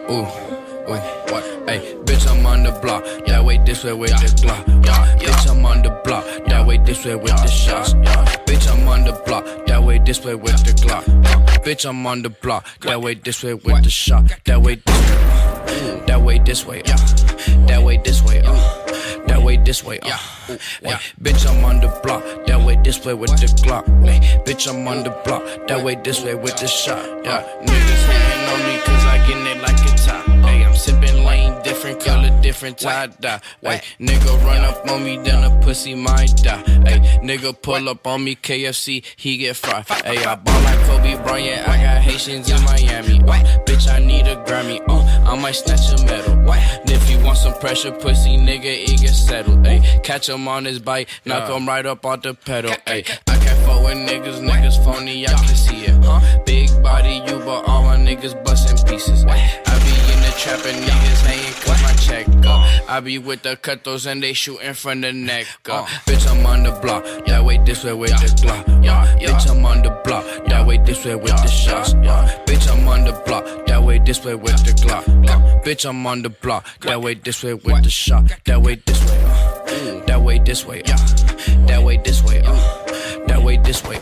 Ooh, what? Hey, bitch, I'm on the block. That way, this way with the Glock. Bitch, I'm on the block. That way, this way with the shots. Bitch, I'm on the block. That way, this way with the Glock. Bitch, I'm on the block. That way, this way with the shot. That way, this way. That way, this way. That way, this way. That way, this way. Bitch, I'm on the block. That way, this way with the Glock. Bitch, I'm on the block. That way, this way with the shot. Niggas hating on me 'cause I get it like a top. I'm sipping lane, different color, different tie-dye. Nigga run up on me, then a pussy might die. Nigga pull up on me, KFC, he get fried. I ball like Kobe Bryant, I got Haitians in Miami. Bitch, I need a Grammy, I might snatch a medal. And if you want some pressure, pussy nigga, it get settled. Catch him on his bike, knock him right up off the pedal. I can't fuck with niggas phony, I can see it. Big body, you, but all my niggas bustin' pieces. I be in the trap and niggas hatin' 'cause my check up. I be with the cutthroats and they shootin' from the neck up. Bitch, I'm on the block, that way, this way with the Glock. Bitch, I'm on the block, that way, this way with the shots. Bitch, I'm on the block, that way, this way with the Glock. Bitch, I'm on the block, that way, this way with the shot. That way, this way, that way, this way, that way, this way, that way, this way,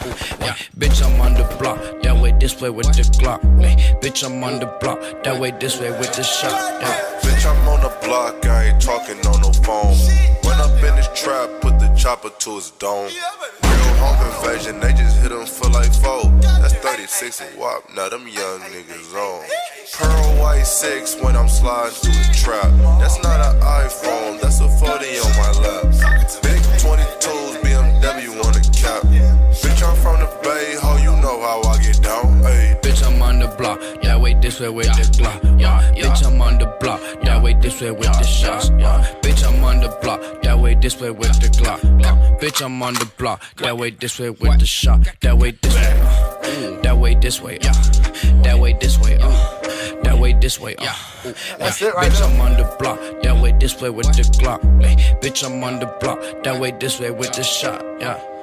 bitch, I'm on the block, that way, this way with the Glock. Bitch, I'm on the block, that way, this way with the shot. Bitch, I'm on the block, I ain't talking on no phone. Run up in this trap, put the chopper to his dome. Real home invasion, they just hit him for like 4. That's 36 and WAP, now them young niggas on. Pearl white 6 when I'm sliding through the trap. That's not an iPhone, that's a 40 on my lap. Big 22s, BMW on the cap. Bitch, I'm from the Bay, ho, you know how I get down. Ay. Bitch, I'm on the block, that way, this way with the Glock. Bitch, I'm on the block, that way, this way with the shots. Bitch, I'm on the block, that way, this way with the Glock. Bitch, I'm on the block, that way, this way with the shot. That way, this way, that way, this way, that way, this way, that way, this way, That's it right bitch, now. I'm on the block, that way, this way with the Glock. Bitch, I'm on the block, that way, this way with the shot.